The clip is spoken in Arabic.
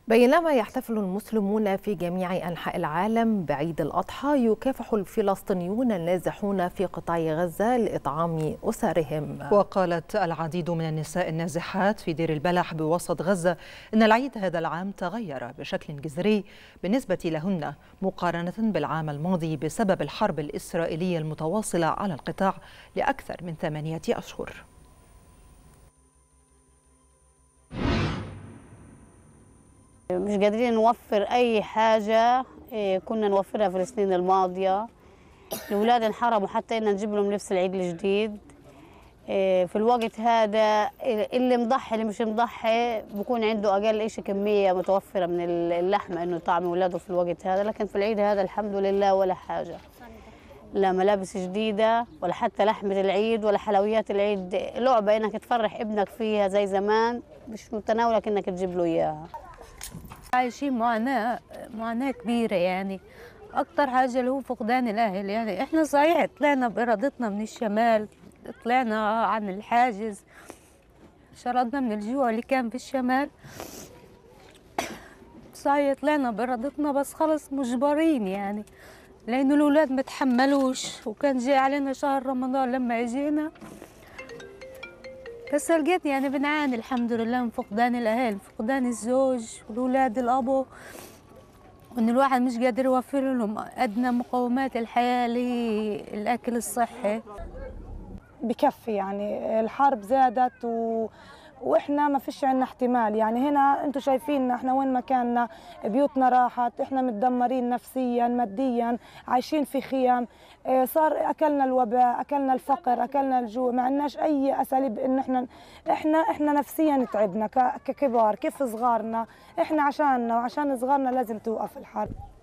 بينما يحتفل المسلمون في جميع أنحاء العالم بعيد الأضحى، يكافح الفلسطينيون النازحون في قطاع غزة لإطعام أسرهم. وقالت العديد من النساء النازحات في دير البلح بوسط غزة إن العيد هذا العام تغير بشكل جذري بالنسبة لهن مقارنة بالعام الماضي بسبب الحرب الإسرائيلية المتواصلة على القطاع لأكثر من 8 أشهر. مش قادرين نوفر أي حاجة كنا نوفرها في السنين الماضية. الأولاد انحرموا حتى إن نجيب لهم لبس العيد الجديد. في الوقت هذا اللي مضحي اللي مش مضحي بكون عنده أقل إشي كمية متوفرة من اللحمة إنه يطعم أولاده في الوقت هذا، لكن في العيد هذا الحمد لله ولا حاجة، لا ملابس جديدة ولا حتى لحمة العيد ولا حلويات العيد. لعبة إنك تفرح ابنك فيها زي زمان مش متناولك إنك تجيب له إياها. عايشين معاناة كبيرة، يعني أكتر حاجة اللي هو فقدان الأهل. يعني إحنا صحيح طلعنا بإرادتنا من الشمال، طلعنا عن الحاجز، شردنا من الجوع اللي كان في الشمال. صحيح طلعنا بإرادتنا بس خلص مجبرين، يعني لأنه الأولاد ما تحملوش، وكان جاي علينا شهر رمضان لما اجينا. بس لقيت يعني بنعاني الحمد لله من فقدان الأهل، فقدان الزوج والأولاد الأبو، وإن الواحد مش قادر يوفر لهم أدنى مقومات الحياة اللي هي الأكل الصحي. بكفي يعني الحرب زادت واحنا ما فيش عندنا احتمال. يعني هنا انتم شايفيننا احنا وين مكاننا، بيوتنا راحت، احنا متدمرين نفسيا ماديا، عايشين في خيام. صار اكلنا الوباء، اكلنا الفقر، اكلنا الجوع، ما عندناش اي اساليب ان احنا نفسيا تعبنا ككبار. كيف صغارنا؟ احنا عشاننا وعشان صغارنا لازم توقف الحرب.